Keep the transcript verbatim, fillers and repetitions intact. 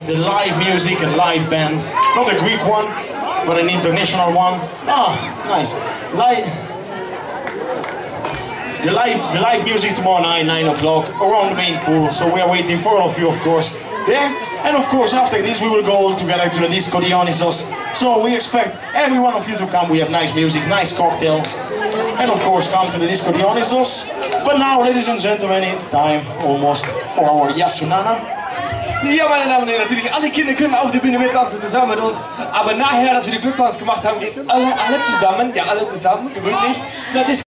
The live music and live band, not a Greek one, but an international one. Ah, nice. Live, the live, the live music tomorrow night, nine o'clock, around the main pool. So we are waiting for all of you, of course, there. And of course, after this, we will go all together to the Disco Dionysos. So we expect every one of you to come. We have nice music, nice cocktail, and of course, come to the Disco Dionysos. But now, ladies and gentlemen, it's time almost for our Yasunana. Ja, meine Damen und Herren, natürlich, alle Kinder können auf der Bühne mittanzen zusammen mit uns, aber nachher, dass wir den Glücktanz gemacht haben, geht alle, alle zusammen, ja, alle zusammen, gemütlich.